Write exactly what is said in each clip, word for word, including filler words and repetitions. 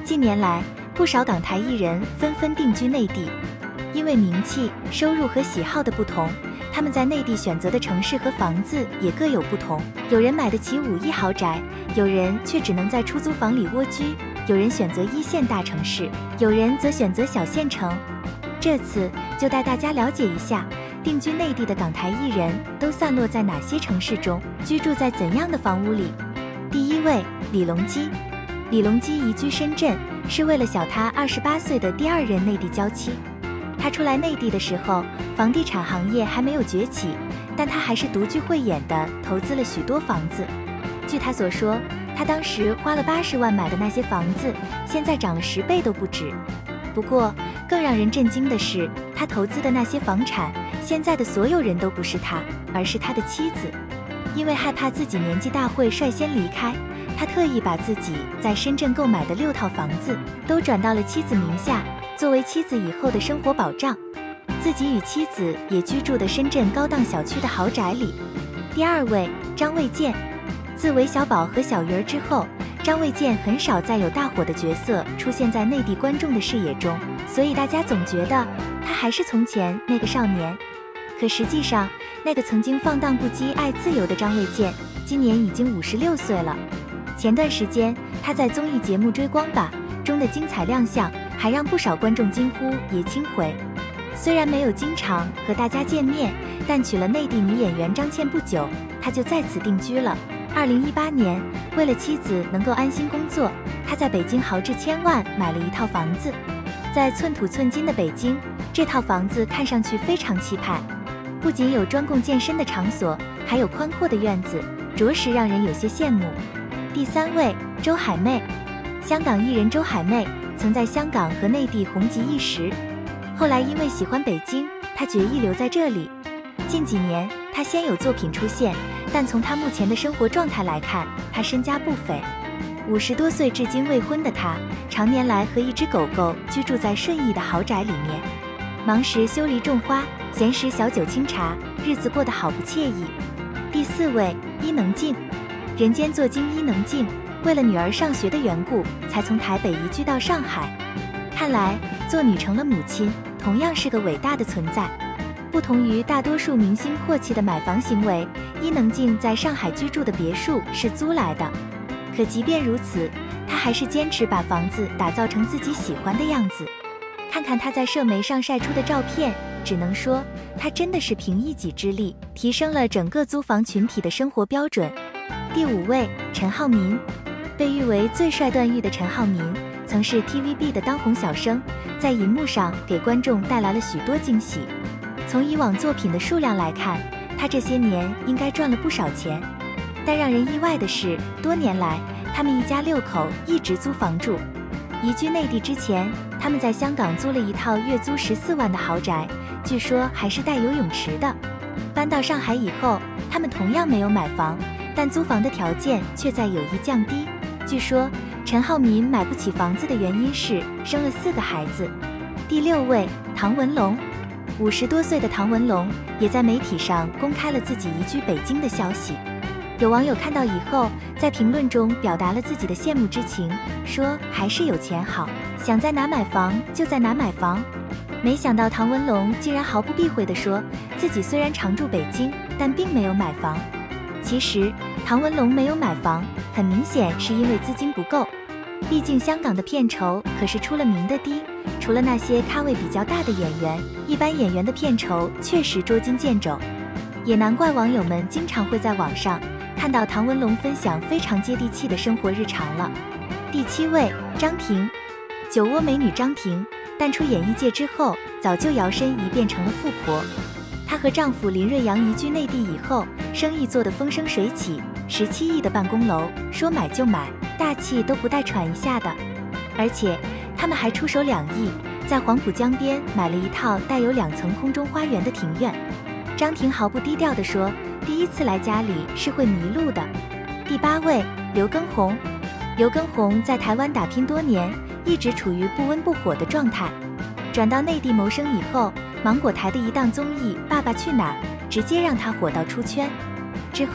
近年来，不少港台艺人纷纷定居内地，因为名气、收入和喜好的不同，他们在内地选择的城市和房子也各有不同。有人买得起五亿豪宅，有人却只能在出租房里蜗居；有人选择一线大城市，有人则选择小县城。这次就带大家了解一下，定居内地的港台艺人都散落在哪些城市中，居住在怎样的房屋里。第一位，李隆基。李隆基移居深圳，是为了小他二十八岁的第二任内地娇妻。他出来内地的时候，房地产行业还没有崛起，但他还是独具慧眼地投资了许多房子。据他所说，他当时花了八十万买的那些房子，现在涨了十倍都不止。不过，更让人震惊的是，他投资的那些房产，现在的所有人都不是他，而是他的妻子。因为害怕自己年纪大会率先离开，他特意把自己在深圳购买的六套房子都转到了妻子名下，作为妻子以后的生活保障。自己与妻子也居住的深圳高档小区的豪宅里。第二位，张卫健。自韦小宝和小鱼儿之后，张卫健很少再有大火的角色出现在内地观众的视野中，所以大家总觉得他还是从前那个少年。可实际上，那个曾经放荡不羁、爱自由的张卫健，今年已经五十六岁了。前段时间，他在综艺节目《追光吧》中的精彩亮相，还让不少观众惊呼爷青回。虽然没有经常和大家见面，但娶了内地女演员张倩不久，他就在此定居了。二零一八年，为了妻子能够安心工作，他在北京豪掷千万买了一套房子。在寸土寸金的北京，这套房子看上去非常气派，不仅有专供健身的场所，还有宽阔的院子，着实让人有些羡慕。第三位，周海媚。香港艺人周海媚曾在香港和内地红极一时，后来因为喜欢北京，她决意留在这里。近几年，她先有作品出现，但从她目前的生活状态来看，她身家不菲。五十多岁至今未婚的她，常年来和一只狗狗居住在顺义的豪宅里面，忙时修篱种花，闲时小酒清茶，日子过得好不惬意。第四位，伊能静。人间作精伊能静，为了女儿上学的缘故，才从台北移居到上海。看来，做女成了母亲，同样是个伟大的存在。不同于大多数明星阔气的买房行为，伊能静在上海居住的别墅是租来的。可即便如此，她还是坚持把房子打造成自己喜欢的样子。看看她在社媒上晒出的照片，只能说她真的是凭一己之力，提升了整个租房群体的生活标准。第五位，陈浩民。被誉为最帅段誉的陈浩民，曾是 T V B 的当红小生，在荧幕上给观众带来了许多惊喜。从以往作品的数量来看，他这些年应该赚了不少钱。但让人意外的是，多年来他们一家六口一直租房住。移居内地之前，他们在香港租了一套月租十四万的豪宅，据说还是带游泳池的。搬到上海以后，他们同样没有买房，但租房的条件却在有意降低。据说陈浩民买不起房子的原因是生了四个孩子。第六位，唐文龙。五十多岁的唐文龙也在媒体上公开了自己移居北京的消息。有网友看到以后，在评论中表达了自己的羡慕之情，说还是有钱好，想在哪买房就在哪买房。没想到唐文龙竟然毫不避讳地说，自己虽然常住北京，但并没有买房。其实唐文龙没有买房，很明显是因为资金不够。毕竟香港的片酬可是出了名的低，除了那些咖位比较大的演员，一般演员的片酬确实捉襟见肘。也难怪网友们经常会在网上看到唐文龙分享非常接地气的生活日常了。第七位，张庭。酒窝美女张庭淡出演艺界之后，早就摇身一变成了富婆。她和丈夫林瑞阳移居内地以后，生意做得风生水起，十七亿的办公楼说买就买，大气都不带喘一下的。而且他们还出手两亿，在黄浦江边买了一套带有两层空中花园的庭院。张庭毫不低调地说，第一次来家里是会迷路的。第八位，刘畊宏。刘畊宏在台湾打拼多年，一直处于不温不火的状态。转到内地谋生以后，芒果台的一档综艺《爸爸去哪儿》直接让他火到出圈。之后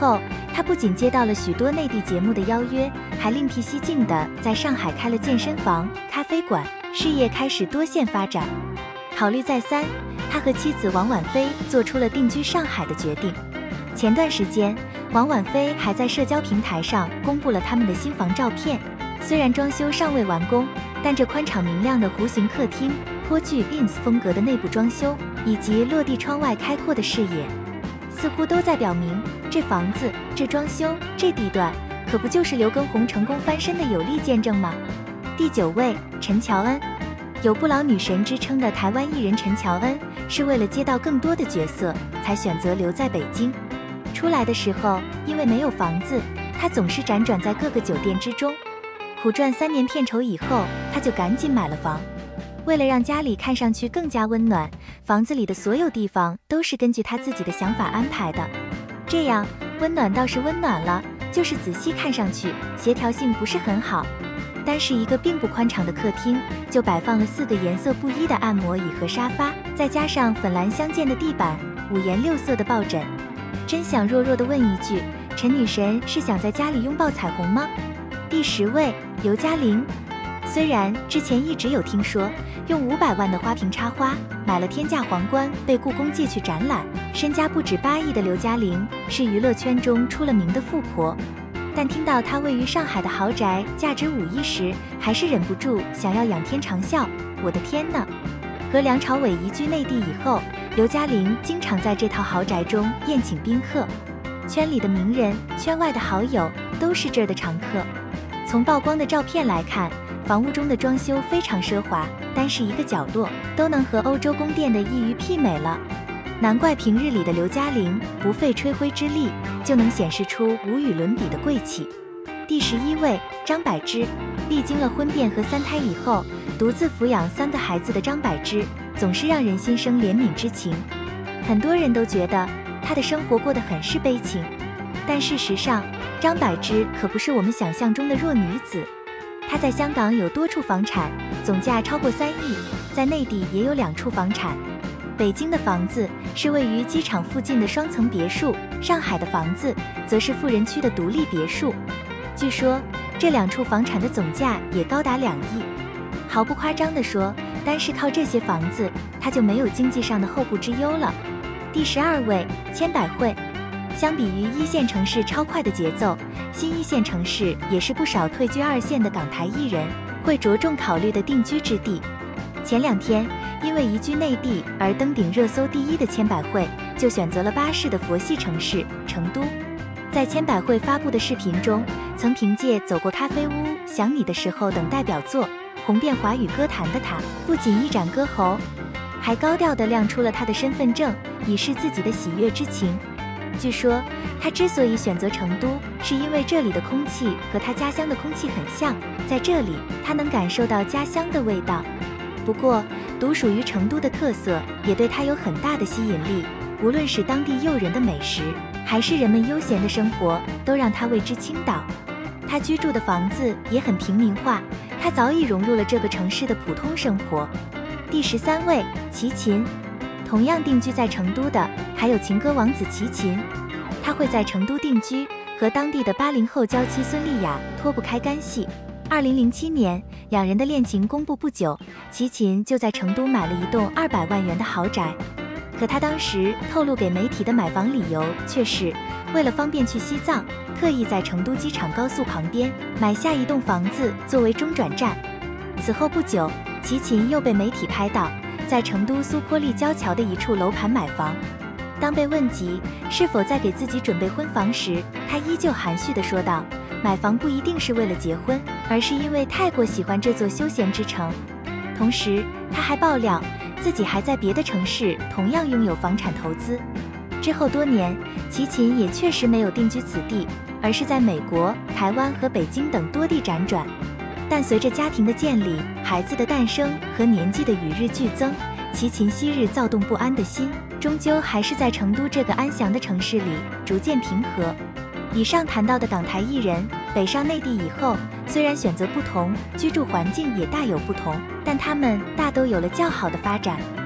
他不仅接到了许多内地节目的邀约，还另辟蹊径地在上海开了健身房、咖啡馆，事业开始多线发展。考虑再三，他和妻子王婉菲做出了定居上海的决定。前段时间，王婉菲还在社交平台上公布了他们的新房照片。虽然装修尚未完工，但这宽敞明亮的弧形客厅、颇具 ins 风格的内部装修，以及落地窗外开阔的视野，似乎都在表明，这房子、这装修、这地段，可不就是刘畊宏成功翻身的有力见证吗？第九位，陈乔恩。有不老女神之称的台湾艺人陈乔恩，是为了接到更多的角色，才选择留在北京。出来的时候，因为没有房子，她总是辗转在各个酒店之中。苦赚三年片酬以后，她就赶紧买了房。为了让家里看上去更加温暖，房子里的所有地方都是根据她自己的想法安排的。这样温暖倒是温暖了，就是仔细看上去协调性不是很好。单是一个并不宽敞的客厅，就摆放了四个颜色不一的按摩椅和沙发，再加上粉蓝相间的地板，五颜六色的抱枕。真想弱弱地问一句，陈女神是想在家里拥抱彩虹吗？第十位，刘嘉玲。虽然之前一直有听说用五百万的花瓶插花买了天价皇冠被故宫借去展览，身家不止八亿的刘嘉玲是娱乐圈中出了名的富婆，但听到她位于上海的豪宅价值五亿时，还是忍不住想要仰天长啸。我的天呢！和梁朝伟移居内地以后，刘嘉玲经常在这套豪宅中宴请宾客，圈里的名人、圈外的好友都是这儿的常客。从曝光的照片来看，房屋中的装修非常奢华，单是一个角落都能和欧洲宫殿的一隅媲美了。难怪平日里的刘嘉玲不费吹灰之力就能显示出无与伦比的贵气。第十一位，张柏芝。历经了婚变和三胎以后，独自抚养三个孩子的张柏芝总是让人心生怜悯之情。很多人都觉得她的生活过得很是悲情，但事实上，张柏芝可不是我们想象中的弱女子。她在香港有多处房产，总价超过三亿，在内地也有两处房产。北京的房子是位于机场附近的双层别墅，上海的房子则是富人区的独立别墅。据说这两处房产的总价也高达两亿。毫不夸张地说，单是靠这些房子，她就没有经济上的后顾之忧了。第十二位，千百惠。相比于一线城市超快的节奏，新一线城市也是不少退居二线的港台艺人会着重考虑的定居之地。前两天，因为移居内地而登顶热搜第一的千百惠，就选择了巴士的佛系城市成都。在千百惠发布的视频中，曾凭借《走过咖啡屋》《想你的时候》等代表作红遍华语歌坛的她，不仅一展歌喉，还高调地亮出了她的身份证，以示自己的喜悦之情。据说她之所以选择成都，是因为这里的空气和她家乡的空气很像，在这里她能感受到家乡的味道。不过，独属于成都的特色也对她有很大的吸引力，无论是当地诱人的美食，还是人们悠闲的生活，都让她为之倾倒。她居住的房子也很平民化，她早已融入了这个城市的普通生活。第十三位，齐秦。同样定居在成都的还有情歌王子齐秦，他会在成都定居，和当地的八零后娇妻孙俪雅脱不开干系。二零零七年，两人的恋情公布不久，齐秦就在成都买了一栋二百万元的豪宅。可他当时透露给媒体的买房理由却是为了方便去西藏，特意在成都机场高速旁边买下一栋房子作为中转站。此后不久，齐秦又被媒体拍到在成都苏坡立交桥的一处楼盘买房。当被问及是否在给自己准备婚房时，他依旧含蓄地说道，买房不一定是为了结婚，而是因为太过喜欢这座休闲之城。同时他还爆料自己还在别的城市同样拥有房产投资。之后多年，齐秦也确实没有定居此地，而是在美国、台湾和北京等多地辗转。但随着家庭的建立、孩子的诞生和年纪的与日俱增，齐秦昔日躁动不安的心，终究还是在成都这个安详的城市里逐渐平和。以上谈到的港台艺人北上内地以后，虽然选择不同，居住环境也大有不同，但他们大都有了较好的发展。